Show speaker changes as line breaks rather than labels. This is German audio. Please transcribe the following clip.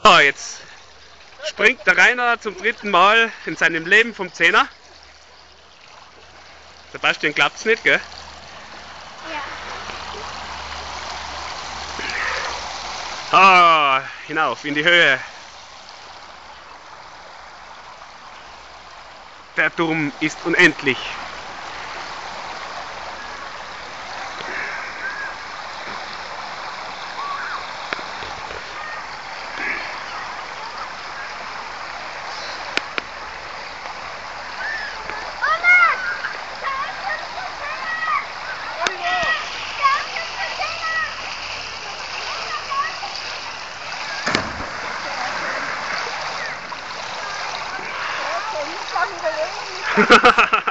So, jetzt springt der Rainer zum 3. Mal in seinem Leben vom 10er. Sebastian glaubt's nicht, gell?
Ja.
Ah, hinauf in die Höhe. Der Turm ist unendlich.
Container.